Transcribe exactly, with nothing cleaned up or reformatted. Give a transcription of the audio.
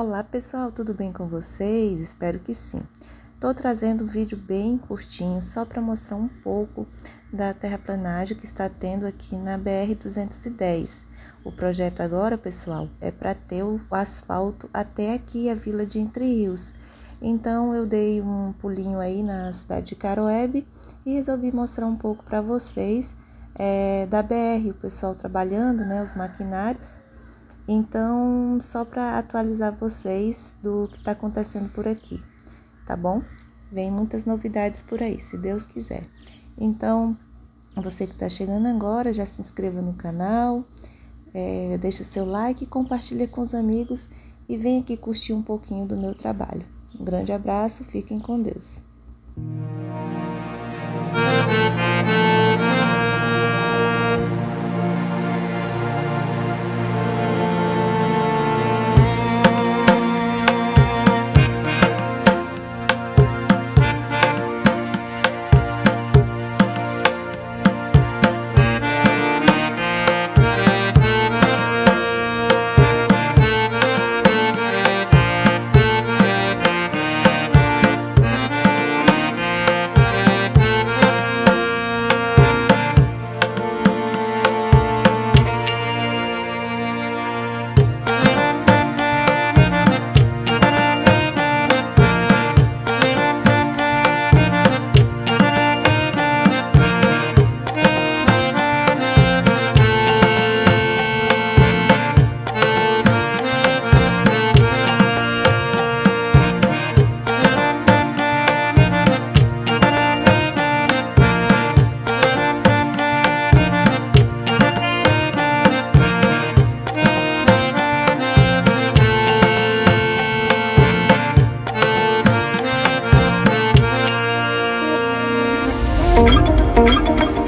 Olá pessoal, tudo bem com vocês? Espero que sim. Estou trazendo um vídeo bem curtinho só para mostrar um pouco da terraplanagem que está tendo aqui na B R duzentos e dez. O projeto agora, pessoal, é para ter o asfalto até aqui a Vila de Entre Rios. Então eu dei um pulinho aí na cidade de Caroebe e resolvi mostrar um pouco para vocês é, da B R, o pessoal trabalhando, né, os maquinários. Então, só para atualizar vocês do que está acontecendo por aqui, tá bom? Vem muitas novidades por aí, se Deus quiser. Então, você que está chegando agora, já se inscreva no canal, é, deixa seu like, compartilha com os amigos e vem aqui curtir um pouquinho do meu trabalho. Um grande abraço, fiquem com Deus. Música